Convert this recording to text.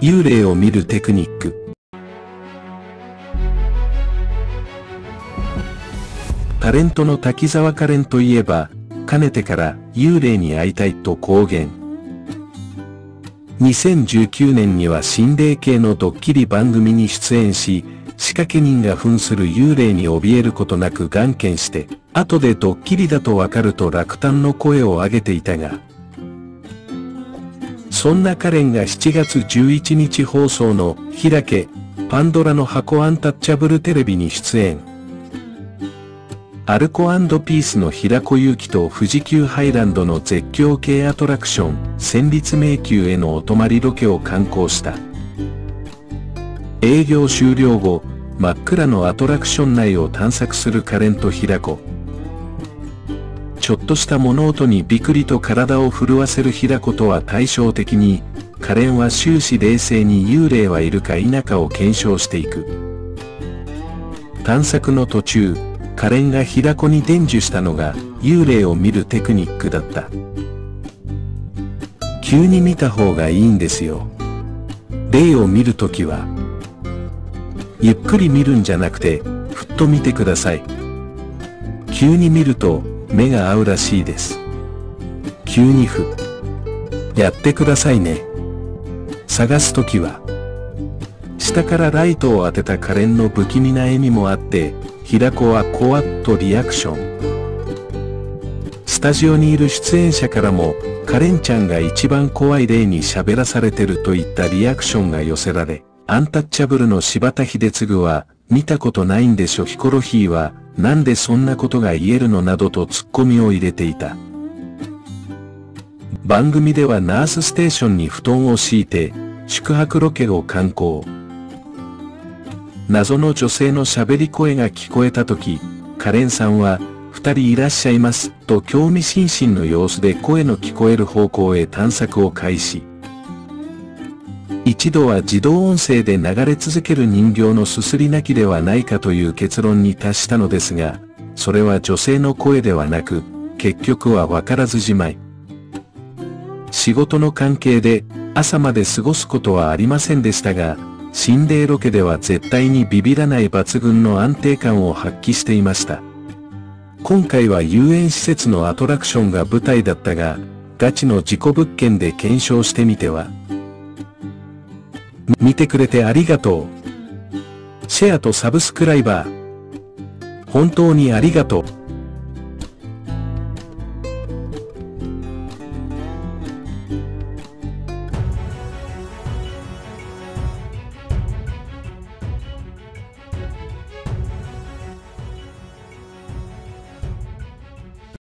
幽霊を見るテクニック。タレントの滝沢カレンといえば、かねてから幽霊に会いたいと公言。2019年には心霊系のドッキリ番組に出演し、仕掛け人が扮する幽霊に怯えることなく眼見して、後でドッキリだとわかると落胆の声を上げていたが、そんなカレンが7月11日放送の開け、パンドラの箱アンタッチャブルテレビに出演。アルコ&ピースの平子祐希と富士急ハイランドの絶叫系アトラクション、戦慄迷宮へのお泊まりロケを敢行した。営業終了後、真っ暗のアトラクション内を探索するカレンと平子。ちょっとした物音にビクリと体を震わせる平子とは対照的に、カレンは終始冷静に幽霊はいるか否かを検証していく。探索の途中、カレンが平子に伝授したのが幽霊を見るテクニックだった。急に見た方がいいんですよ。霊を見るときは、ゆっくり見るんじゃなくて、ふっと見てください。急に見ると、目が合うらしいです。急にやってくださいね。探すときは、下からライトを当てたカレンの不気味な笑みもあって、平子はこわっとリアクション。スタジオにいる出演者からも、カレンちゃんが一番怖い霊に喋らされてるといったリアクションが寄せられ、アンタッチャブルの柴田秀嗣は、見たことないんでしょヒコロヒーは、なんでそんなことが言えるのなどとツッコミを入れていた。番組ではナースステーションに布団を敷いて、宿泊ロケを敢行。謎の女性の喋り声が聞こえたとき、カレンさんは、二人いらっしゃいます、と興味津々の様子で声の聞こえる方向へ探索を開始。一度は自動音声で流れ続ける人形のすすり泣きではないかという結論に達したのですが、それは女性の声ではなく、結局はわからずじまい。仕事の関係で朝まで過ごすことはありませんでしたが、心霊ロケでは絶対にビビらない抜群の安定感を発揮していました。今回は遊園施設のアトラクションが舞台だったが、ガチの事故物件で検証してみては。見てくれてありがとう。シェアとサブスクライバー。本当にありがとう。